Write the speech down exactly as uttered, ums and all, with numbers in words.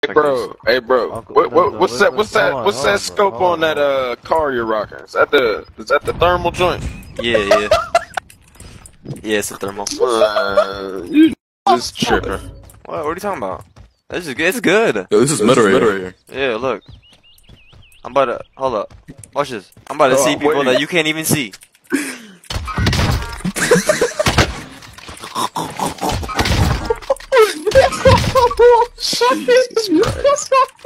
bro, hey bro, Uncle, what, no, what, no, what's wait, that? wait, What's hold that? on, What's hold that on, scope bro, hold on that on. uh car you're rocking? Is that the is that the thermal joint? Yeah, yeah. Yeah, it's a thermal. Uh, you just tripping. What? What are you talking about? This is good. It's good. Yo, this is meta right here. Yeah, look. I'm about to hold up. Watch this. I'm about to Oh, see I'm people waiting. that you can't even see. Jesus Christ.